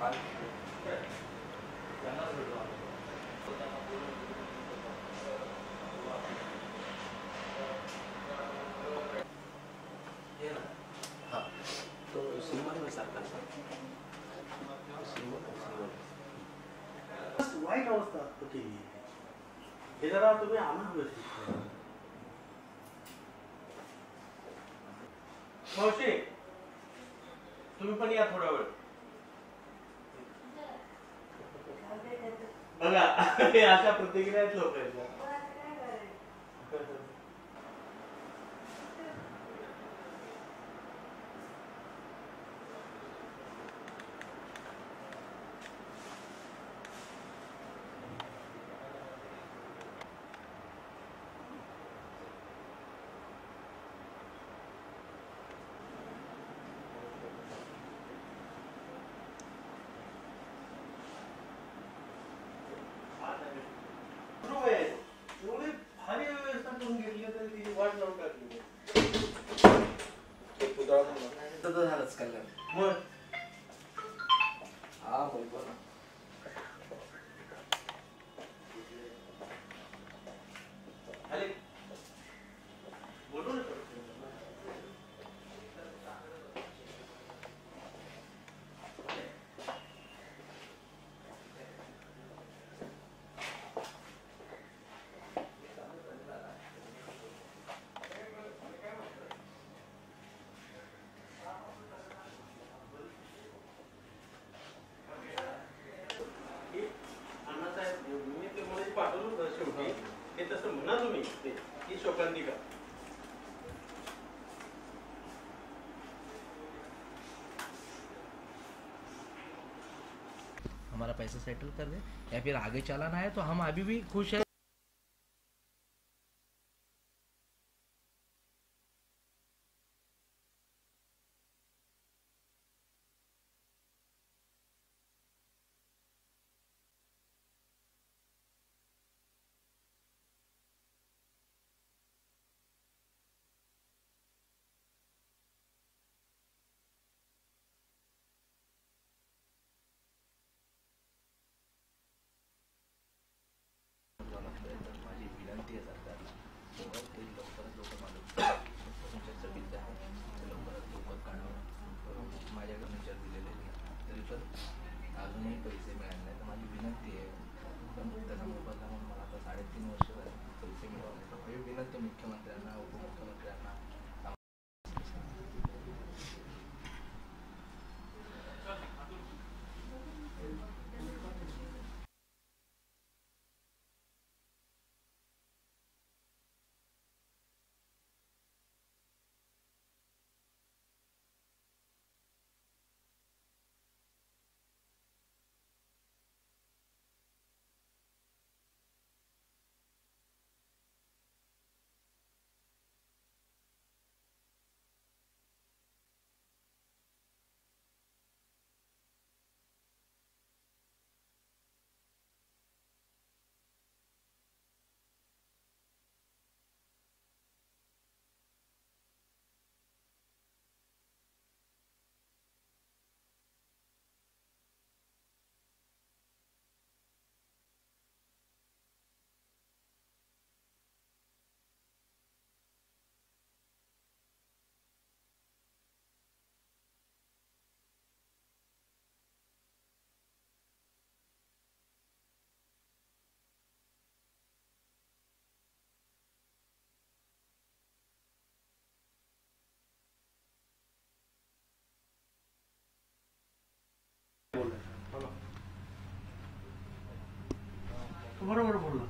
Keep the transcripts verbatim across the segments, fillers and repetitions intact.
वाईट अवस्था केली हे जरा तुम्ही आणा मावशी तुम्ही पण या थोडा वेळ बघा अशा प्रतिक्रिया आहेत लोकांच्या झालंच कल्याण मग हा बोल ना बोलू ना हमारा पैसा सेटल कर दे या फिर आगे चलाना है तो हम अभी भी खुश है। अजूनही पैसे मिळाले नाही तर माझी विनंती आहे पण त्याचा मोबदला म्हणून मला आता साडेतीन वर्ष झाले पैसे मिळवले तर माझी विनंती मुख्यमंत्र्यांना उपमुख्यमंत्र्यांना बरोबर बोलला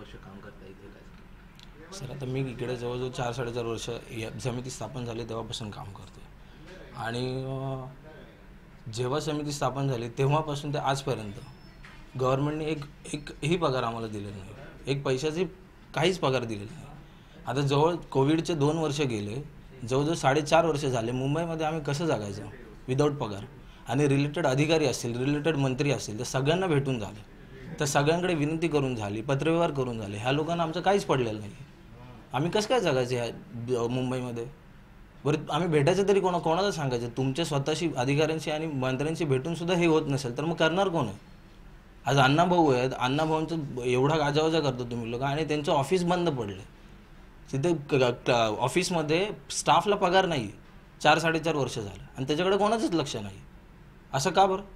वर्ष काम करता इथे काय? सर आता मी इकडे जवळजवळ चार साडेचार वर्ष या समिती स्थापन झाली तेव्हापासून काम करतो आणि अं, जेव्हा समिती स्थापन झाली तेव्हापासून ते आजपर्यंत गव्हर्नमेंटने एक एक ही पगार आम्हाला दिलेला नाही, एक पैशाची काहीच पगार दिलेला नाही. आता जवळ कोविडचे दोन वर्ष गेले, जवळजवळ साडेचार वर्ष झाले. मुंबईमध्ये आम्ही कसं जगायचं विदाऊट पगार? आणि रिलेटेड अधिकारी असतील, रिलेटेड मंत्री असतील, तर सगळ्यांना भेटून झाले, तर सगळ्यांकडे विनंती करून झाली, पत्रव्यवहार करून झाले. ह्या लोकांना आमचं काहीच पडलेलं नाही. आम्ही कसं काय जगायचं ह्या मुंबईमध्ये? बरं आम्ही भेटायचं तरी कोणा कोणाला सांगायचं? तुमच्या स्वतःशी अधिकाऱ्यांशी आणि मंत्र्यांशी भेटून सुद्धा हे होत नसेल तर मग करणार कोण आहे? आज अण्णाभाऊ आहेत, अण्णाभाऊंचं एवढा गाजावाजा करतो तुम्ही लोक आणि त्यांचं ऑफिस बंद पडलं. तिथे ऑफिसमध्ये स्टाफला पगार नाही, चार साडेचार वर्ष झालं आणि त्याच्याकडे कोणाचंच लक्ष नाही. असं का बरं?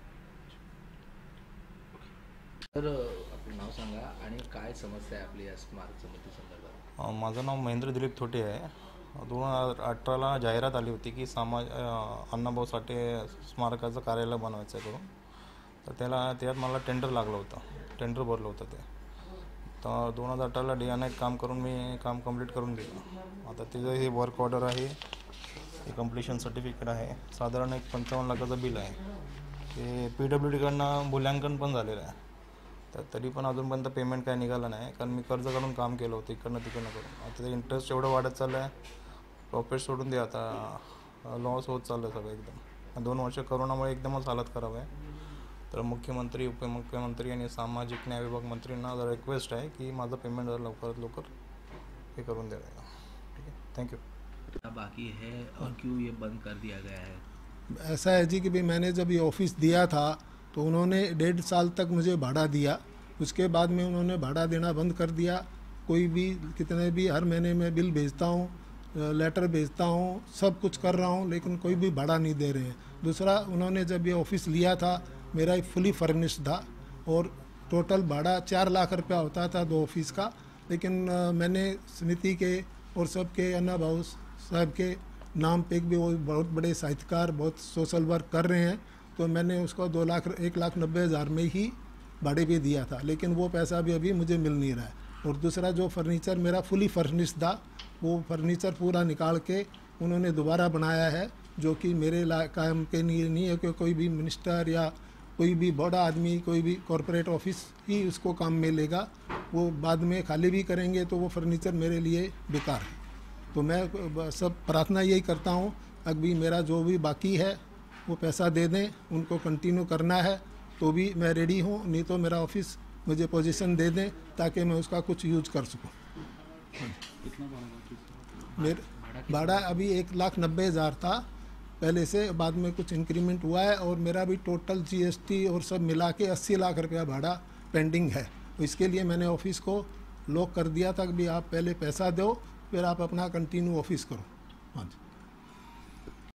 तर आपलं नाव सांगा आणि काय समस्या आहे आपली या स्मारक समिती संदर्भात? अ, माझं नाव महेंद्र दिलीप थोटे आहे. दोन हजार अठराला जाहिरात आली होती की समाज अ, अण्णाभाऊ साठे स्मारकाचं कार्यालय बनवायचं आहे करून. तर त्याला त्यात मला टेंडर लागलं होतं, टेंडर भरलं होतं ते. तर दोन हजार अठराला डे नाईट काम करून मी काम कंप्लीट करून दिलं. आता तिचं हे वर्क ऑर्डर आहे, हे कम्प्लिशन सर्टिफिकेट आहे, साधारण एक पंचावन्न लाखाचं बिल आहे. ते पी डब्ल्यू डीकडनं मूल्यांकन पण झालेलं आहे. तर तरी पण अजूनपर्यंत पेमेंट काय निघालं नाही, कारण मी कर्ज काढून काम केलं होतं इकडनं तिकडनं करून. आता ते इंटरेस्ट एवढं वाढत चाललं आहे, प्रॉफिट सोडून दे आता, लॉस होत चाललं आहे सगळं एकदम. दोन वर्ष करोनामुळे एकदमच हालत खराब आहे. तर मुख्यमंत्री, उपमुख्यमंत्री आणि सामाजिक न्याय विभाग मंत्रींना जरा रिक्वेस्ट आहे की माझं पेमेंट जरा लवकरात लवकर हे करून द्यावे. ठीक आहे, थँक्यू. बाकी है और क्यों ये बंद कर दिया गया है? ऐसा है जी कि भाई मैंने जब ये ऑफिस दिया था तो उन्होंने डेढ़ साल तक मुझे भाड़ा दिया. उसके बाद में उन्होंने भाड़ा देना बंद कर दिया. कोई भी कितने भी हर महीने में बिल भेजता हूँ, लेटर भेजता हूँ, सब कुछ कर रहा हूँ, लेकिन कोई भी भाड़ा नहीं दे रहे हैं. दूसरा, उन्होंने जब ये ऑफिस लिया था मेरा एक फुली फर्निश्ड था और टोटल भाड़ा चार लाख रुपया होता था दो ऑफिस का. लेकिन आ, मैंने समिति के और सबके अण्णाभाऊ साहब के नाम पे भी वो बहुत बड़े साहित्यकार बहुत सोशल वर्क कर रहे हैं, तो मैंने उसको दो लाख एक लाख नब्बे हज़ार में ही भाड़े पे दिया था. लेकिन वो पैसा भी अभी मुझे मिल नहीं रहा है. और दूसरा, जो फर्नीचर मेरा फुली फर्निश्ड था वो फर्नीचर पूरा निकाल के उन्होंने दोबारा बनाया है, जो कि मेरे ला काम के लिए नहीं है कि कोई भी मिनिस्टर या कोई भी बड़ा आदमी, कोई भी कॉरपोरेट ऑफिस ही उसको काम में लेगा. वो बाद में खाली भी करेंगे तो वो फर्नीचर मेरे लिए बेकार है. तो मैं सब प्रार्थना यही करता हूँ, अभी मेरा जो भी बाकी है वो पैसा दे दें, उनको कंटिन्यू करना है तो भी मैं रेडी हूँ, नहीं तो मेरा ऑफिस मुझे पोजीशन दे दें ताकि मैं उसका कुछ यूज कर सकूँ. मेरे भाड़ा अभी एक लाख नब्बे हज़ार था पहले से, बाद में कुछ इंक्रीमेंट हुआ है और मेरा भी टोटल जीएसटी और सब मिला के अस्सी लाख रुपया भाड़ा पेंडिंग है. तो इसके लिए मैंने ऑफिस को लॉक कर दिया था कि भाई आप पहले पैसा दो फिर आप अपना कंटिन्यू ऑफिस करो. हाँ जी.